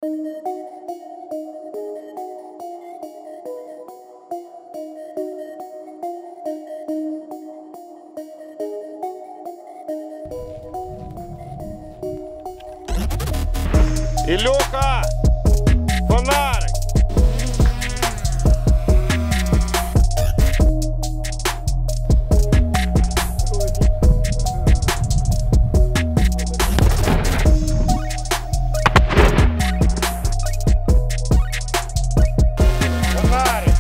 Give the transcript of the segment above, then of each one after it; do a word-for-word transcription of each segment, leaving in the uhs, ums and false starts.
Ілюха! Фонарик! Фонарик!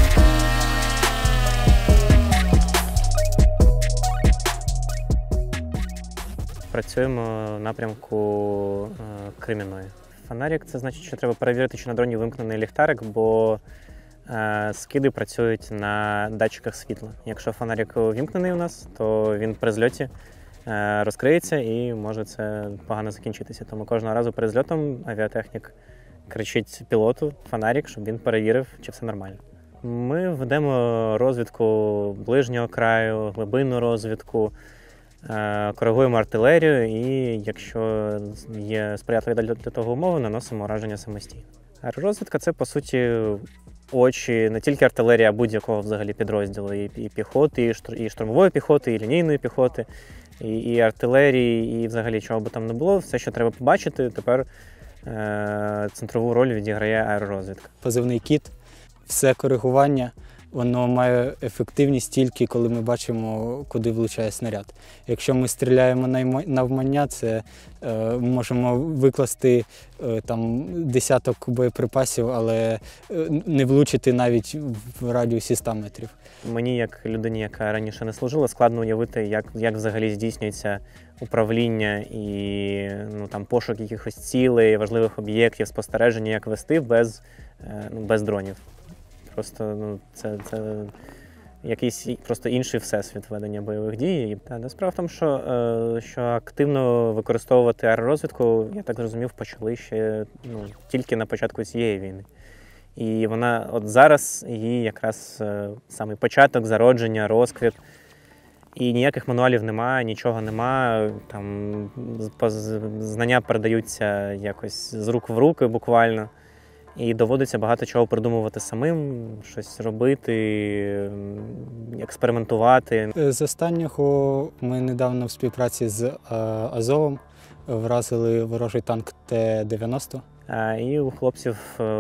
Працюємо в напрямку е, Кремінної. Фонарик – це значить, що треба перевірити, чи на дроні вимкнений ліхтарик, бо е, скиди працюють на датчиках світла. Якщо фонарик вимкнений у нас, то він при зльоті е, розкриється і може це погано закінчитися. Тому кожного разу перед зльотом авіатехнік кричить пілоту фонарик, щоб він перевірив, чи все нормально. Ми ведемо розвідку ближнього краю, глибинну розвідку, коригуємо артилерію і, якщо є сприятливі для того умови, наносимо ураження самостійно. Аеророзвідка – це, по суті, очі не тільки артилерії, а будь-якого взагалі підрозділу. І піхоти, і штурмової піхоти, і лінійної піхоти, і, і артилерії, і взагалі чого би там не було. Все, що треба побачити, тепер е- центрову роль відіграє аеророзвідка. Позивний «Кіт» – все коригування. Воно має ефективність тільки, коли ми бачимо, куди влучає снаряд. Якщо ми стріляємо навмання, це е, можемо викласти е, там, десяток боєприпасів, але е, не влучити навіть в радіусі ста метрів. Мені, як людині, яка раніше не служила, складно уявити, як, як взагалі здійснюється управління і ну, там, пошук якихось цілей, важливих об'єктів, спостереження, як вести без, е, ну, без дронів. Просто ну, це, це якийсь просто інший всесвіт ведення бойових дій. Та, справа в тому, що, е, що активно використовувати аеророзвідку, я так зрозумів, почали ще ну, тільки на початку цієї війни. І вона от зараз її якраз е, самий початок, зародження, розквіт. І ніяких мануалів немає, нічого немає. Там знання передаються якось з рук в руки буквально. І доводиться багато чого придумувати самим, щось робити, експериментувати. З останнього ми недавно в співпраці з Азовом вразили ворожий танк Т дев'яносто. І у хлопців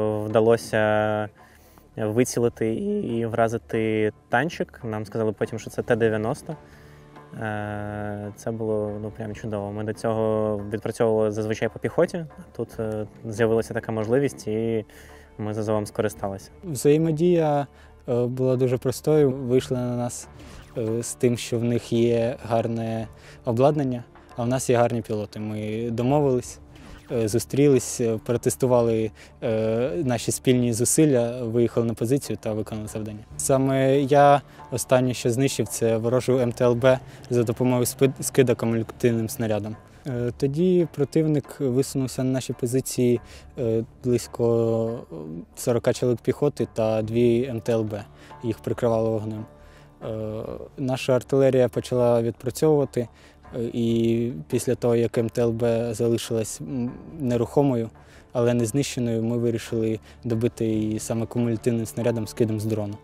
вдалося вицілити і вразити танчик. Нам сказали потім, що це Т дев'яносто. Це було ну, прям чудово. Ми до цього відпрацьовували зазвичай по піхоті, а тут з'явилася така можливість і ми з Азовом скористалися. Взаємодія була дуже простою. Вийшли на нас з тим, що в них є гарне обладнання, а в нас є гарні пілоти. Ми домовились, зустрілись, протестували наші спільні зусилля, виїхали на позицію та виконали завдання. Саме я останнє, що знищив, це ворожу Ем Те Ел Бе за допомогою скида кумулятивним снарядом. Тоді противник висунувся на наші позиції близько сорока чоловік піхоти та дві Ем Те Ел Бе. Їх прикривало вогнем. Наша артилерія почала відпрацьовувати, і після того, як Ем Те Ел Бе залишилась нерухомою, але не знищеною, ми вирішили добити її саме кумулятивним снарядом скидом з дрону.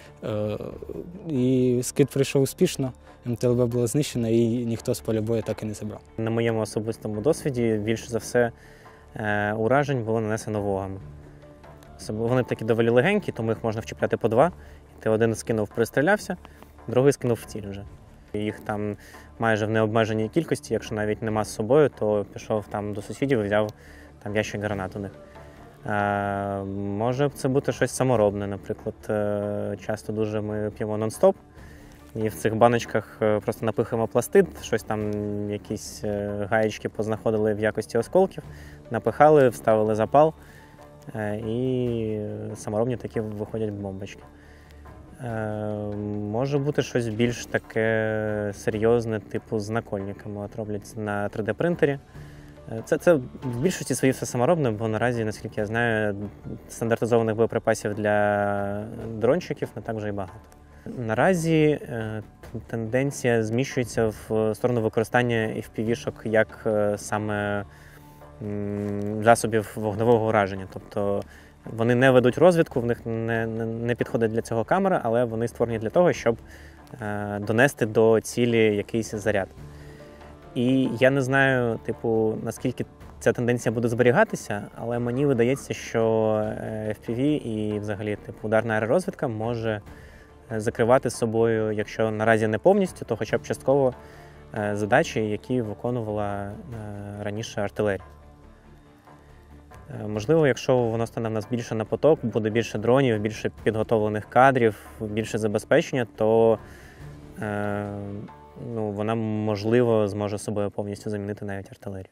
І скид пройшов успішно, Ем Те Ел Бе була знищена і ніхто з поля бою так і не забрав. На моєму особистому досвіді більше за все уражень було нанесено вогами. Вони такі доволі легенькі, тому їх можна вчіпляти по два. Ти один скинув, пристрілявся, другий скинув в ціль вже. Їх там майже в необмеженій кількості, якщо навіть нема з собою, то пішов там до сусідів і взяв там ящик гранат у них. Е, може це бути щось саморобне, наприклад. Е, часто дуже ми п'ємо нон-стоп, і в цих баночках просто напихаємо пластид, щось там, якісь гаєчки познаходили в якості осколків, напихали, вставили запал, е, і саморобні такі виходять бомбочки. Може бути щось більш таке серйозне, типу з накольниками. От роблять на три де принтері. Це, це в більшості своїй все саморобне, бо наразі, наскільки я знаю, стандартизованих боєприпасів для дрончиків не так вже і багато. Наразі тенденція зміщується в сторону використання еф пі ві-шок як саме м, засобів вогневого ураження. Тобто вони не ведуть розвідку, в них не, не, не підходить для цього камера, але вони створені для того, щоб е, донести до цілі якийсь заряд. І я не знаю, типу, наскільки ця тенденція буде зберігатися, але мені видається, що еф пі ві і взагалі типу, ударна аеророзвідка може закривати з собою, якщо наразі не повністю, то хоча б частково задачі, які виконувала раніше артилерія. Можливо, якщо воно стане в нас більше на поток, буде більше дронів, більше підготовлених кадрів, більше забезпечення, то е, ну, вона, можливо, зможе собою повністю замінити навіть артилерію.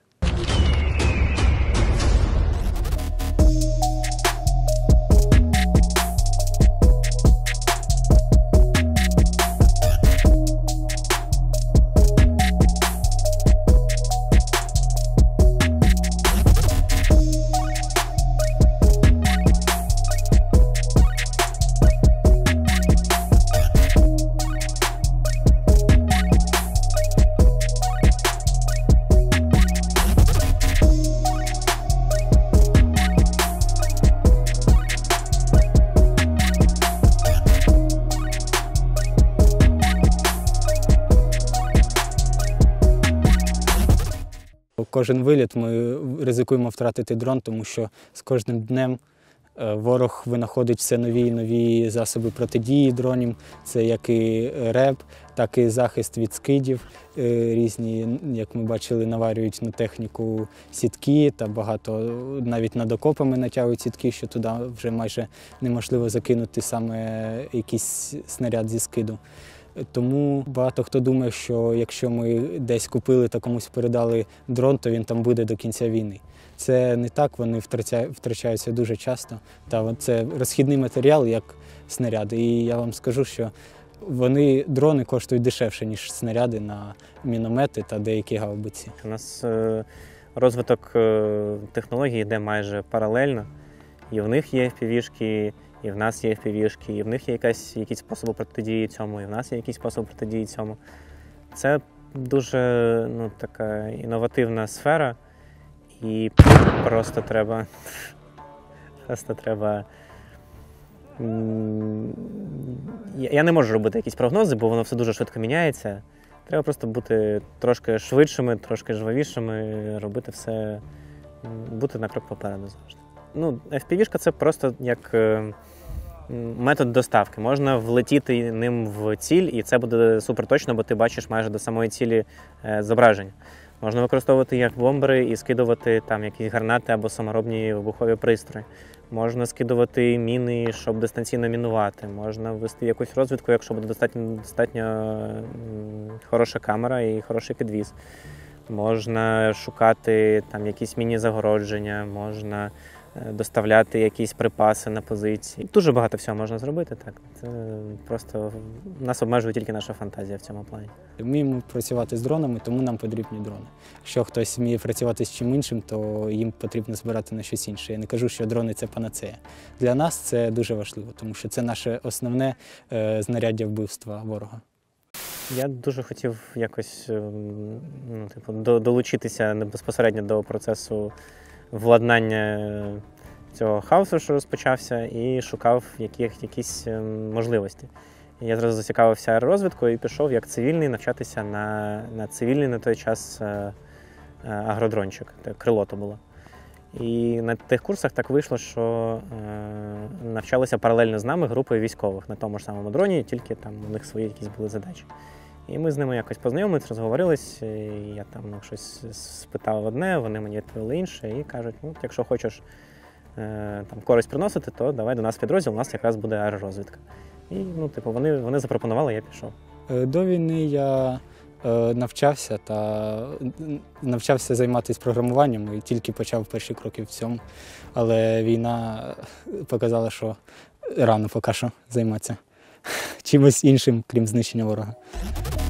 Кожен виліт ми ризикуємо втратити дрон, тому що з кожним днем ворог винаходить все нові і нові засоби протидії дронів. Це як і РЕБ, так і захист від скидів. Різні, як ми бачили, наварюють на техніку сітки та багато навіть над окопами натягують сітки, що туди вже майже неможливо закинути саме якийсь снаряд зі скиду. Тому багато хто думає, що якщо ми десь купили та комусь передали дрон, то він там буде до кінця війни. Це не так, вони втрачаються дуже часто. Та це розхідний матеріал, як снаряди. І я вам скажу, що вони, дрони коштують дешевше, ніж снаряди на міномети та деякі гаубиці. У нас розвиток технологій йде майже паралельно. І в них є еф пі ві-шки, і в нас є еф пі ві-шки, і в них є якась, якісь способи протидії цьому, і в нас є якісь способи протидії цьому. Це дуже ну, така інновативна сфера, і просто треба, просто треба... Я не можу робити якісь прогнози, бо воно все дуже швидко міняється. Треба просто бути трошки швидшими, трошки жвавішими, робити все, бути на крок попереду завжди. Ну, еф пі ві-шка – це просто як метод доставки. Можна влетіти ним в ціль, і це буде суперточно, бо ти бачиш майже до самої цілі зображення. Можна використовувати як бомбери і скидувати там якісь гранати або саморобні вибухові пристрої. Можна скидувати міни, щоб дистанційно мінувати. Можна ввести якусь розвідку, якщо буде достатньо, достатньо хороша камера і хороший підвіз. Можна шукати там якісь міні-загородження, можна доставляти якісь припаси на позиції. Дуже багато всього можна зробити, так. Це просто нас обмежує тільки наша фантазія в цьому плані. Вміємо працювати з дронами, тому нам потрібні дрони. Якщо хтось вміє працювати з чим іншим, то їм потрібно збирати на щось інше. Я не кажу, що дрони – це панацея. Для нас це дуже важливо, тому що це наше основне е, знаряддя вбивства ворога. Я дуже хотів якось ну, типу, долучитися безпосередньо до процесу владнання цього хаосу, що розпочався, і шукав яких, якісь можливості. Я зразу зацікавився аеророзвідкою і пішов як цивільний навчатися на, на цивільний на той час агродрончик, крило то було. І на тих курсах так вийшло, що е, навчалися паралельно з нами групою військових на тому ж самому дроні, тільки там у них свої якісь були задачі. І ми з ними якось познайомились, розговорились, і я там ну, щось спитав одне, вони мені відповіли інше, і кажуть, ну, якщо хочеш е, там, користь приносити, то давай до нас в підрозділ, у нас якраз буде аеророзвідка. І ну, типу, вони, вони запропонували, я пішов. До війни я е, навчався та навчався займатися програмуванням і тільки почав перші кроки в цьому. Але війна показала, що рано поки що займатися чимось іншим, крім знищення ворога.